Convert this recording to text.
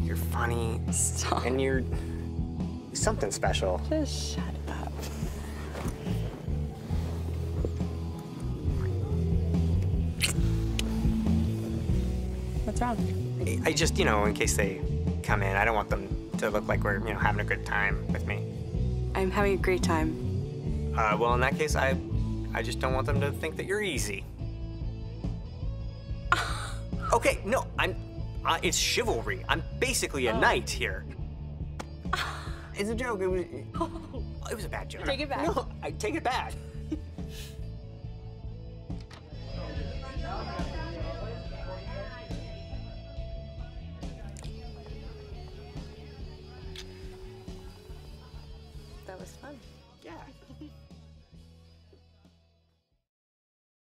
You're funny. Stop. And you're something special. Just shut up. What's wrong? I just, in case they come in, I don't want them to look like we're, having a good time with me. I'm having a great time. Well, in that case, I just don't want them to think that you're easy. Okay, no, it's chivalry. I'm basically a knight here. It's a joke. It was a bad joke. Take it back. No, I take it back. That was fun. Yeah.